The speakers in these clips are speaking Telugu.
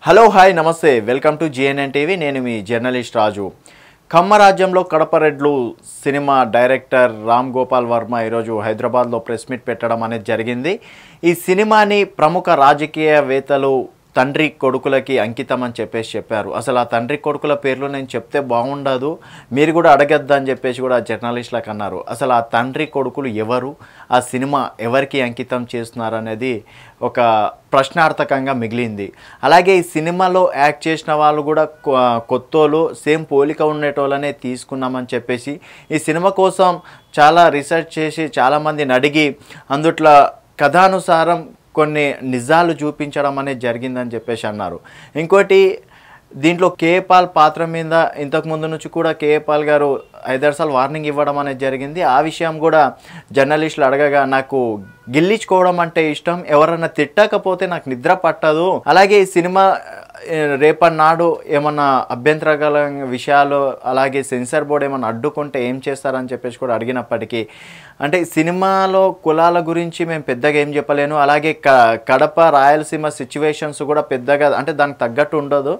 హలో హాయ్ నమస్తే వెల్కమ్ టు GNN TV నేను మీ జర్నలిస్ట్ రాజు కమ్మ రాజ్యంలో కడప రెడ్లు సినిమా డైరెక్టర్ గోపాల్ వర్మ ఈరోజు హైదరాబాద్లో ప్రెస్ మీట్ పెట్టడం అనేది జరిగింది ఈ సినిమాని ప్రముఖ రాజకీయవేత్తలు తండ్రి కొడుకులకి అంకితం అని చెప్పారు అసలు ఆ తండ్రి కొడుకుల పేర్లు నేను చెప్తే బాగుండదు మీరు కూడా అడగద్దు అని చెప్పేసి కూడా జర్నలిస్టులకు అన్నారు అసలు ఆ తండ్రి కొడుకులు ఎవరు ఆ సినిమా ఎవరికి అంకితం చేస్తున్నారు అనేది ఒక ప్రశ్నార్థకంగా మిగిలింది అలాగే ఈ సినిమాలో యాక్ట్ చేసిన వాళ్ళు కూడా కొత్తోళ్ళు సేమ్ పోలిక ఉండేటోళ్ళనే తీసుకున్నామని చెప్పేసి ఈ సినిమా కోసం చాలా రీసెర్చ్ చేసి చాలామందిని అడిగి అందుట్లో కథానుసారం కొన్ని నిజాలు చూపించడం అనేది జరిగిందని చెప్పేసి అన్నారు ఇంకోటి దీంట్లో కేపాల్ పాత్ర మీద ఇంతకు ముందు నుంచి కూడా కేపాల్ గారు 5 సార్లు వార్నింగ్ ఇవ్వడం అనేది జరిగింది ఆ విషయం కూడా జర్నలిస్టులు అడగగా నాకు గిల్లించుకోవడం అంటే ఇష్టం ఎవరన్నా తిట్టకపోతే నాకు నిద్ర పట్టదు అలాగే ఈ సినిమా రేపన్నాడు ఏమన్నా అభ్యంతరగల విషయాలు అలాగే సెన్సార్ బోర్డు ఏమన్నా అడ్డుకుంటే ఏం చేస్తారని చెప్పేసి కూడా అడిగినప్పటికీ అంటే సినిమాలో కులాల గురించి మేము పెద్దగా ఏం చెప్పలేను అలాగే కడప రాయలసీమ సిచ్యువేషన్స్ కూడా పెద్దగా అంటే దానికి తగ్గట్టు ఉండదు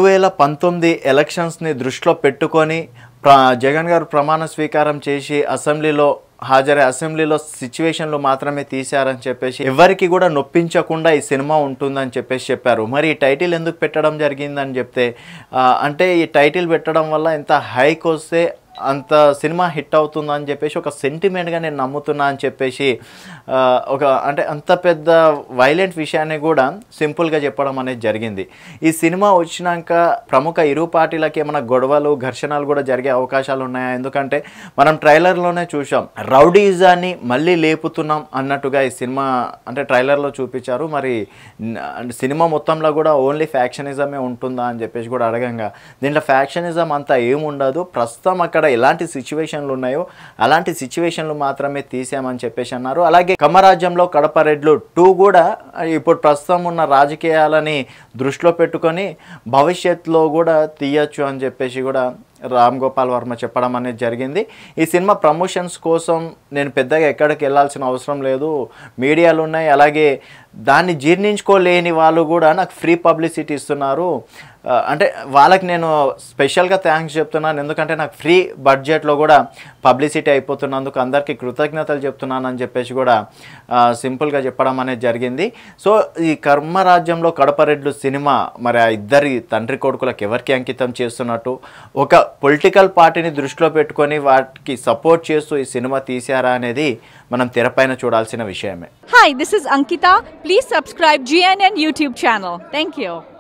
2019 ఎలక్షన్స్ని దృష్టిలో పెట్టుకొని జగన్ గారు ప్రమాణ స్వీకారం చేసి అసెంబ్లీలో అసెంబ్లీలో సిచ్యువేషన్లు మాత్రమే తీశారని చెప్పేసి ఎవరికి కూడా నొప్పించకుండా ఈ సినిమా ఉంటుందని చెప్పారు మరి ఈ టైటిల్ ఎందుకు పెట్టడం జరిగిందని చెప్తే అంటే ఈ టైటిల్ పెట్టడం వల్ల ఎంత హైక్ వస్తే అంత సినిమా హిట్ అవుతుందని చెప్పేసి ఒక సెంటిమెంట్గా నేను నమ్ముతున్నా అని చెప్పేసి ఒక అంటే అంత పెద్ద వైలెంట్ విషయాన్ని కూడా సింపుల్గా చెప్పడం అనేది జరిగింది ఈ సినిమా వచ్చినాక ప్రముఖ ఇరు పార్టీలకి ఏమైనా గొడవలు ఘర్షణలు కూడా జరిగే అవకాశాలు ఉన్నాయా ఎందుకంటే మనం ట్రైలర్లోనే చూసాం రౌడీజాన్ని మళ్ళీ లేపుతున్నాం అన్నట్టుగా ఈ సినిమా అంటే ట్రైలర్లో చూపించారు మరి సినిమా మొత్తంలో కూడా ఓన్లీ ఫ్యాక్షనిజమే ఉంటుందా అని చెప్పేసి కూడా అడగంగా దీంట్లో ఫ్యాక్షనిజం అంతా ఏముండదు ప్రస్తుతం అక్కడ ఎలాంటి సిచ్యువేషన్లు ఉన్నాయో అలాంటి సిచ్యువేషన్లు మాత్రమే తీసామని చెప్పేసి అన్నారు అలాగే కమ్మ రాజ్యంలో కడప రెడ్లు 2 కూడా ఇప్పుడు ప్రస్తుతం ఉన్న రాజకీయాలని దృష్టిలో పెట్టుకొని భవిష్యత్తులో కూడా తీయచ్చు అని చెప్పేసి కూడా గోపాల్ వర్మ చెప్పడం అనేది జరిగింది ఈ సినిమా ప్రమోషన్స్ కోసం నేను పెద్దగా ఎక్కడికి వెళ్ళాల్సిన అవసరం లేదు మీడియాలు ఉన్నాయి అలాగే దాన్ని జీర్ణించుకోలేని వాళ్ళు కూడా నాకు ఫ్రీ పబ్లిసిటీ ఇస్తున్నారు అంటే వాళ్ళకి నేను స్పెషల్గా థ్యాంక్స్ చెప్తున్నాను ఎందుకంటే నాకు ఫ్రీ బడ్జెట్లో కూడా పబ్లిసిటీ అయిపోతున్నందుకు అందరికీ కృతజ్ఞతలు చెప్తున్నానని చెప్పేసి కూడా సింపుల్గా చెప్పడం అనేది జరిగింది సో ఈ కర్మ రాజ్యంలో కడప రెడ్లు సినిమా మరి ఆ ఇద్దరి తండ్రి కొడుకులకు ఎవరికి అంకితం చేస్తున్నట్టు ఒక పొలిటికల్ పార్టీని దృష్టిలో పెట్టుకొని వాటికి సపోర్ట్ చేస్తూ ఈ సినిమా తీశారా అనేది మనం తెరపైన చూడాల్సిన విషయమే. Hi, this is Ankita. Please subscribe GNN YouTube channel. Thank you.